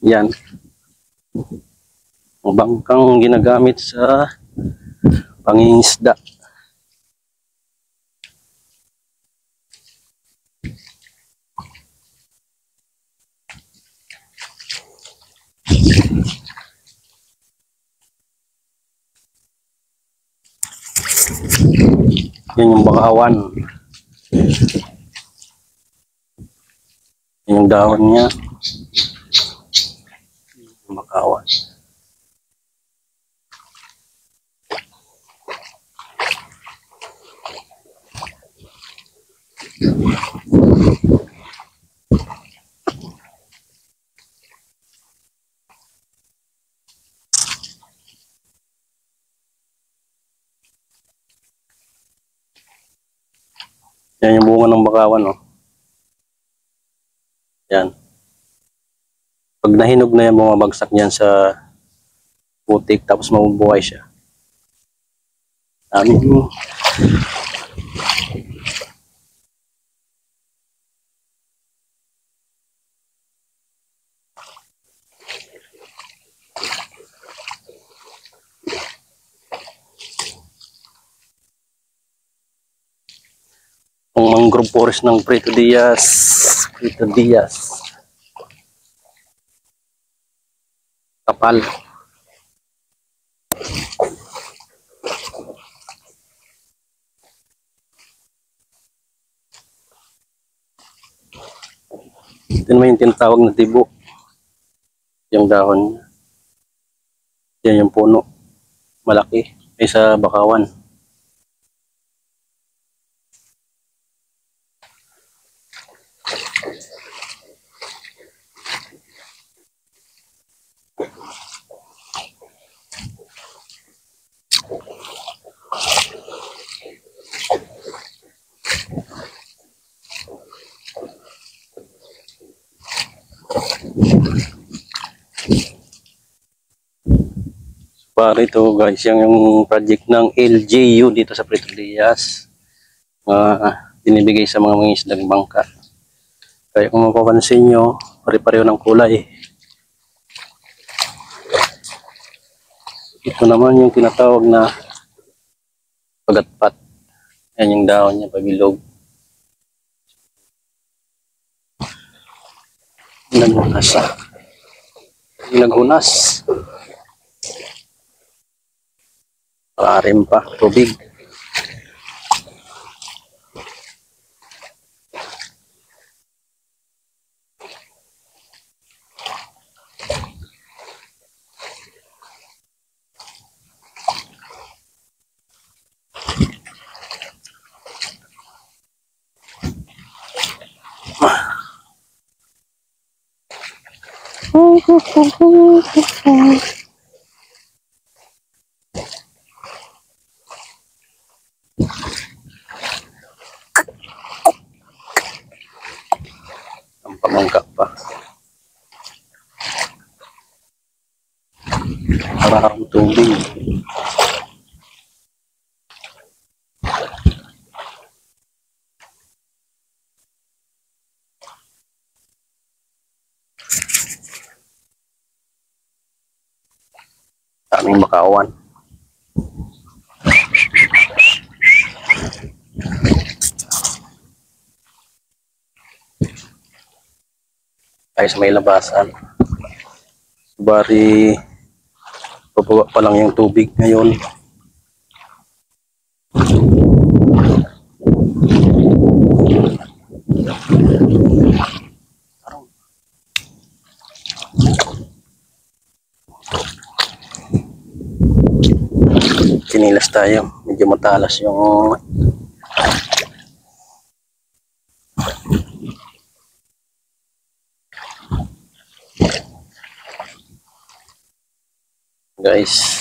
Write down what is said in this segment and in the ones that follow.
Yan. Ang bangkang ginagamit sa pangingisda. Yan yung bakawan. Yan yung dahon niya. Yung bakawan. Yan yung bunga ng bakawan, oh. Yan. Pag nahinog na yan, bumabagsak yan sa putik, tapos mabubuhay siya. Ang mangrove forest ng Prieto Diaz. Prieto Diaz. Kapal. Ito naman yung tinatawag na tibo. Yung dahon. Yan yung puno. Malaki. Ay sa bakawan. Para ito guys, yung project ng LGU dito sa Prieto Diaz. Dinibigay sa mga mangingisdang bangka. Kaya kung mapapansin nyo, pare-pareho ng kulay. Ito naman yung tinatawag na pagatpat. Yan yung dahon niya, pabilog. Naghunas. Pararim pa, tubig. Ang pamangka pa. Parang tubig. Daming bakawan. Tayo sa may labasan. Bari, bababa pa lang yung tubig ngayon. Kinilas tayo, medyo matalas yung guys.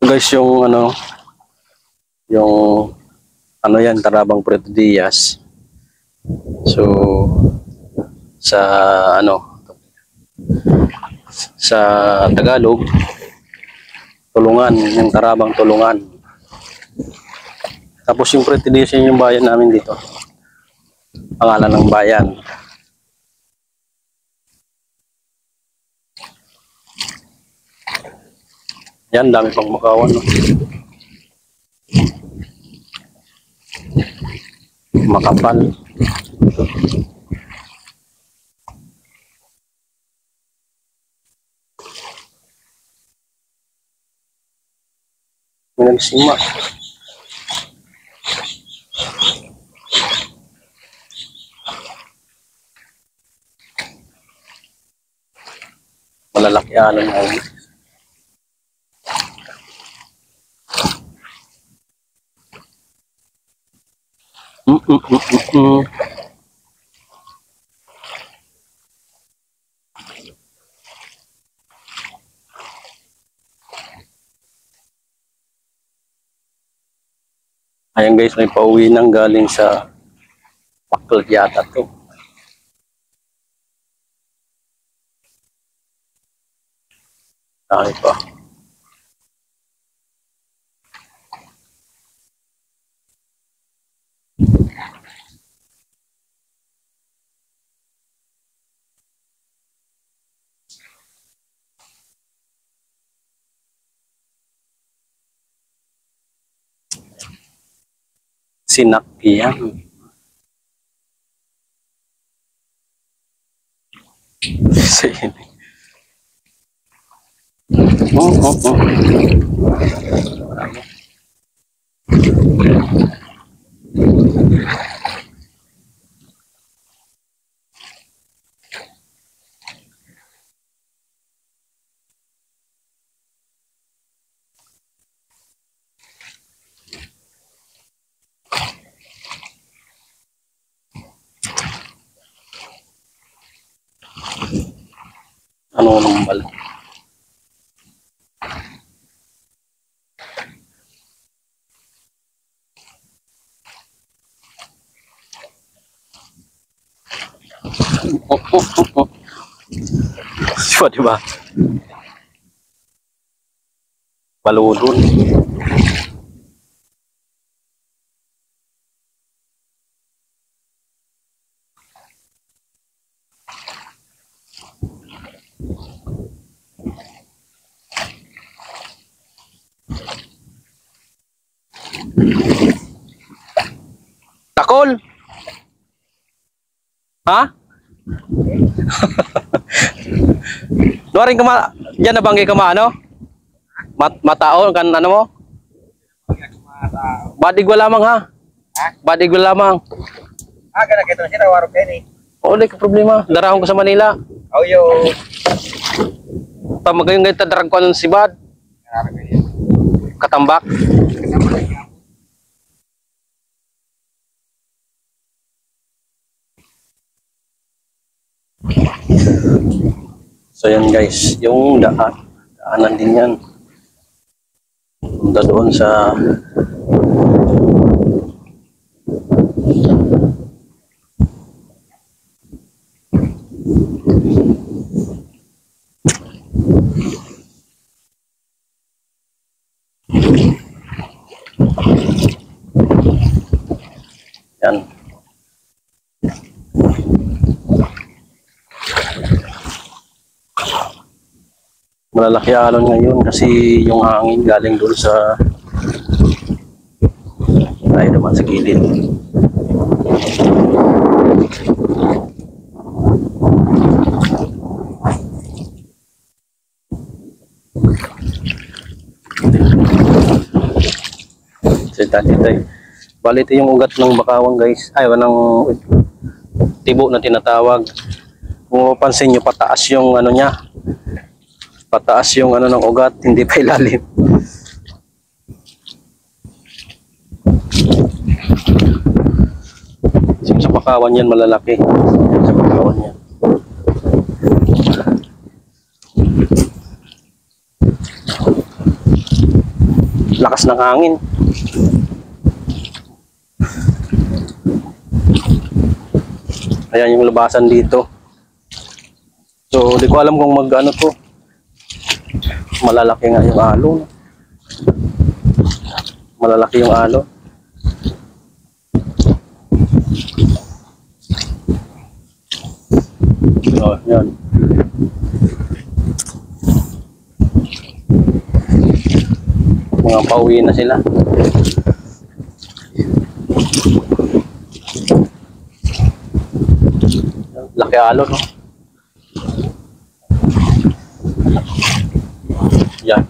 guys yung yung yan, Tarabang Puerto Diaz. So sa sa Tagalog, Tulungan, yung Tarabang Tulungan. Tapos yung Puerto Diaz yung bayan namin dito, pangalan ng bayan. Yan, dami pang makawan, no? Makapal. May nagsima. Malalaki alon na yun. Ayan guys, may pauwi nang galing sa Pakal yata to. Ay pa. Sinakyan. Ano nang bal? Diba? Baludon. Takol. Ha? Duwaring kama diyan na banggi kama ano? Matao kan ano mo? Badig wala lamang ha. Badig wala lamang. Kana kita na sila warog kini. Oh, di ka problema. Darahon ko sa Manila. Oh yo. Tamagayong gayta darag ko ng sibad. Katambak. So yan guys, yung daanan din yan. Punta doon sa yan. Malalaki alon ngayon kasi yung hangin galing doon sa ay naman sa gilid. Sita-sita. Bali ito yung ugat ng bakawang guys. Ay, ng tibo na tinatawag. Kung mapansin nyo, pataas yung ano niya. Pataas yung ano ng ugat, hindi pa ilalim. Sa pakawan yan malalaki. Sa pakawan yan. ng hangin. Ayan yung labasan dito. So, di ko alam kung mag-ano to. Malalaki nga yung alon. Malalaki yung alon. Oh, yan. Mga pauwi na sila. Laki alon, no? Yan.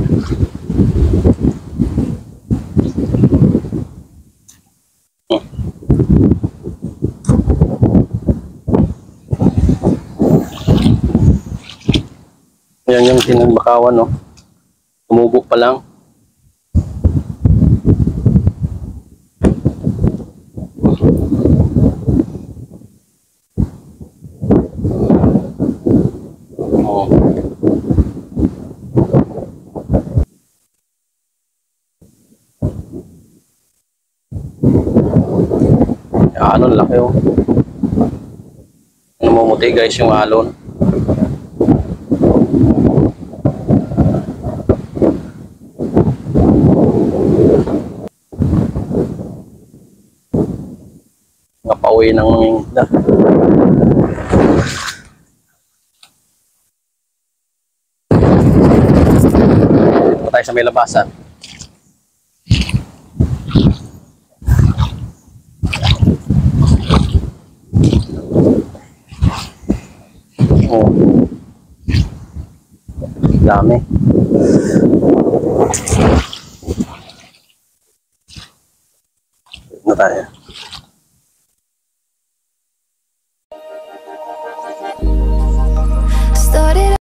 Yan yung tinagbakawan, no? Tumubo pa lang. Oh. Alon, laki, oh. Namumuti guys yung alon. Napauwi ng isda. Dito tayo sa may labasan. Oh. Dami. Dito na tayo.